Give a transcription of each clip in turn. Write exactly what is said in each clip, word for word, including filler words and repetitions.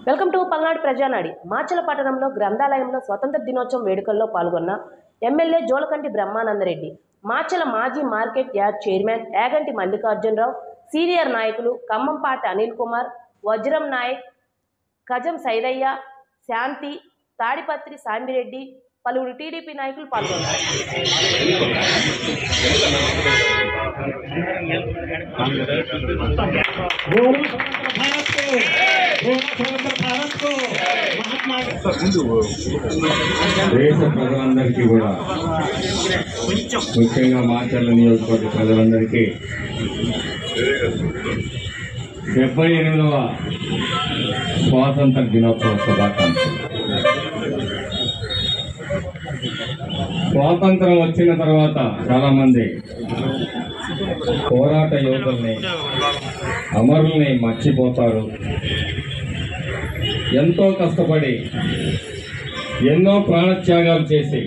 Welcome to Palnadu ప్రజానాడి. మాచల పట్టణంలో గ్రంథాలయంలో స్వతంత్ర దినోత్సవం వేడుకల్లో పాల్గొన్న ఎమ్మెల్యే జోలకంటి బ్రహ్మానందరెడ్డి, మాచల మాజీ market yard chairman Yaganti Mallikarjunarao, senior నాయకులు ఖమ్మంపాటి అనిల్ కుమార్, వజ్రం నాయక్, కజం సైదయ్య, శాంతి, తాడిపత్రి సాంబిరెడ్డి, పలువురు టీడీపీ నాయకులు పాల్గొన్నారు. దేశ ప్రజలందరికీ కూడా, ముఖ్యంగా మాచర్ల నియోజకవర్గ ప్రజలందరికీ డెబ్బై ఎనిమిదవ స్వాతంత్ర దినోత్సవ శుభాకాంక్షలు. స్వాతంత్రం వచ్చిన తర్వాత చాలా మంది పోరాట యోధుల్ని, అమరుల్ని మర్చిపోతారు. ఎంతో కష్టపడి ఎన్నో ప్రాణత్యాగాలు చేసి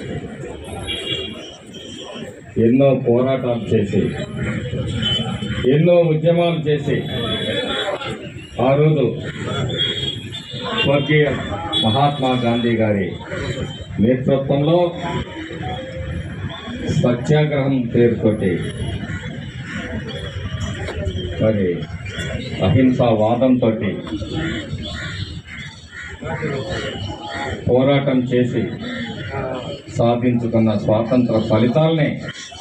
ఎన్నో పోరాటాలు చేసి ఎన్నో ఉద్యమాలు చేసి ఆ రోజు స్వర్గీయ మహాత్మా గాంధీ గారి నేతృత్వంలో సత్యాగ్రహం పేరుతోటి మరి అహింసావాదంతో పోరాటం చేసి సాధించుకున్న స్వాతంత్ర ఫలితాలని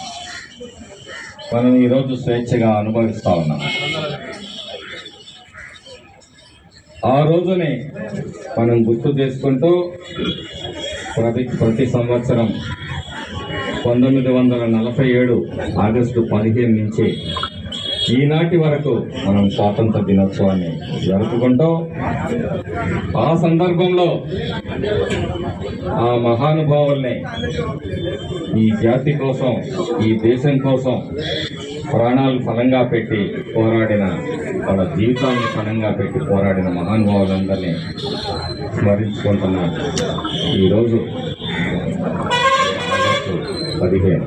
మనం ఈరోజు స్వేచ్ఛగా అనుభవిస్తా ఉన్నాం. ఆ రోజుని మనం గుర్తు చేసుకుంటూ ప్రతి ప్రతి సంవత్సరం పంతొమ్మిది వందల నలభై ఏడు ఆగస్టు పదిహేను నుంచి ఈనాటి వరకు మనం స్వాతంత్ర దినోత్సవాన్ని జరుపుకుంటూ, ఆ సందర్భంలో ఆ మహానుభావుల్ని ఈ జాతి కోసం, ఈ దేశం కోసం ప్రాణాలు ఫలంగా పెట్టి పోరాడిన, వాళ్ళ జీవితాన్ని ఫలంగా పెట్టి పోరాడిన మహానుభావులందరినీ స్మరించుకుంటున్న ఈరోజు ఆగస్టు పదిహేను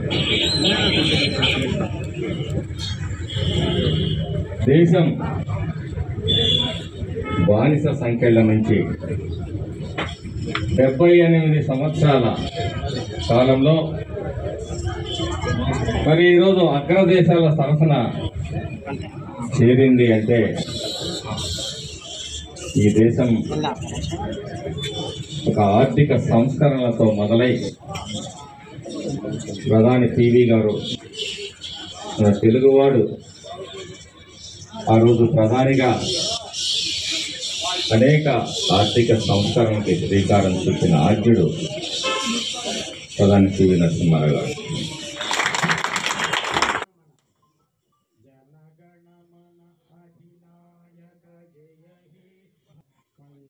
దేశం బానిస సంఖ్యల నుంచి డెబ్బై ఎనిమిది సంవత్సరాల కాలంలో మరి ఈరోజు అగ్రదేశాల సరసన చేరింది అంటే ఈ దేశం ఒక ఆర్థిక సంస్కరణలతో మొదలై ప్రధాని పివి గారు, మన తెలుగువాడు ఆ రోజు ప్రధానిగా అనేక ఆర్థిక సంస్కరణకి శ్రీకారం చుట్టిన ఆద్యుడు ప్రధాని పివి నరసింహారావు గారు.